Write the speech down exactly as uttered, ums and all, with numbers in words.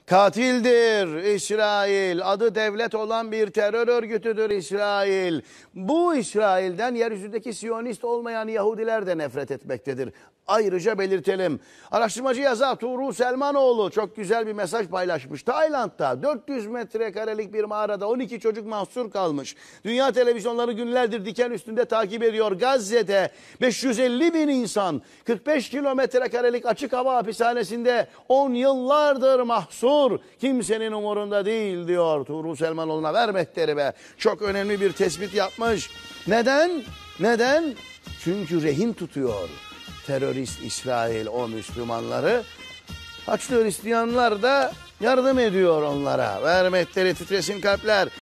Katildir İsrail. Adı devlet olan bir terör örgütüdür İsrail. Bu İsrail'den yeryüzündeki Siyonist olmayan Yahudiler de nefret etmektedir. Ayrıca belirtelim. Araştırmacı yazar Tuğrul Selmanoğlu çok güzel bir mesaj paylaşmış. Tayland'da dört yüz metrekarelik bir mağarada on iki çocuk mahsur kalmış. Dünya televizyonları günlerdir diken üstünde takip ediyor. Gazze'de beş yüz elli bin insan kırk beş kilometre karelik açık hava hapishanesinde on yıllardır mahsur. Kimsenin umurunda değil diyor Tuğrul Selmanoğlu'na. Ver mehteri be. Çok önemli bir tespit yapmış. Neden? Neden? Çünkü rehin tutuyor terörist İsrail o Müslümanları. Haçlı Hristiyanlar da yardım ediyor onlara. Ver mehteri, titresin kalpler.